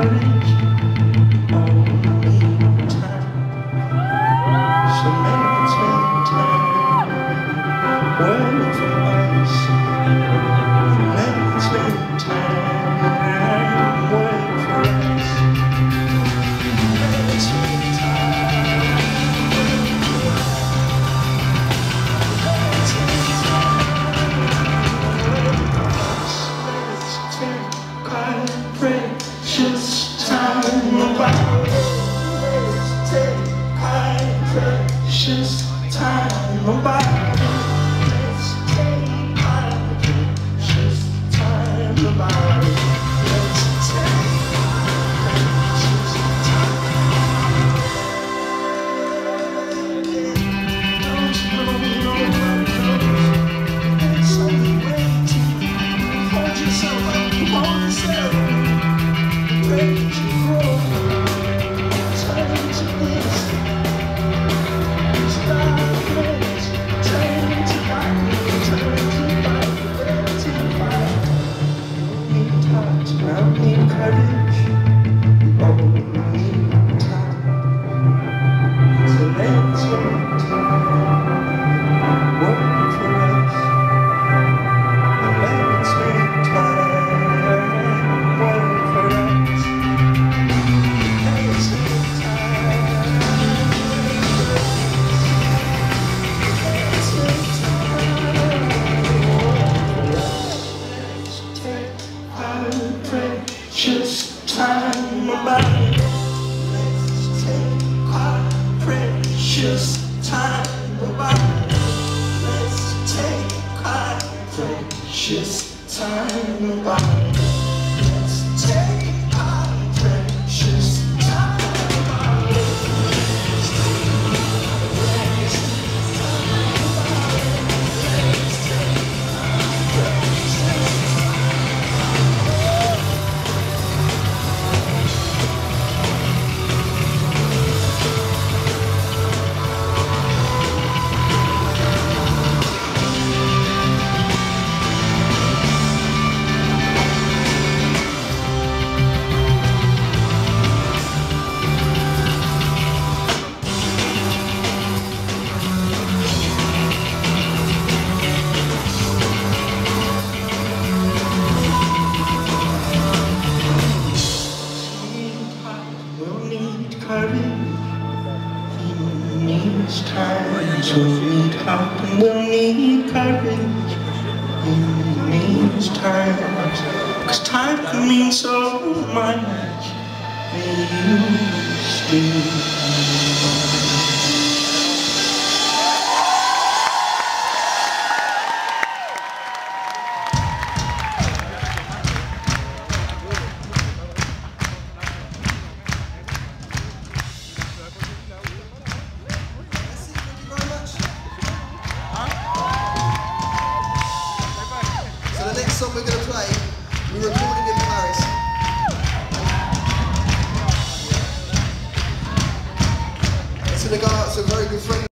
courage, only time. So let's spend time working for us. Let's spend time working for us. Let's spend time. Let's spend time. Precious time about. Let's take our precious time about. Let's take our precious time about. Let's take our precious time. Don't you know, nobody knows. It's only waiting. Hold yourself up, hold yourself. Ready to grow, turn to this. It's darkness, turn to light, turn to light, ready to fight. Need touch, now need courage, oh, need time. So let's spend time, work for us. Let's spend time, work for us. Precious time about. Let's take our precious time about. Let's take our precious time about. Let's take our precious time about. Let's take our precious time about. Let's take our precious time, so need help and we'll need courage. It needs time, 'cause time can mean so much. It used to. The next song we're going to play, we recorded in Paris. It's going to go out to a very good friend.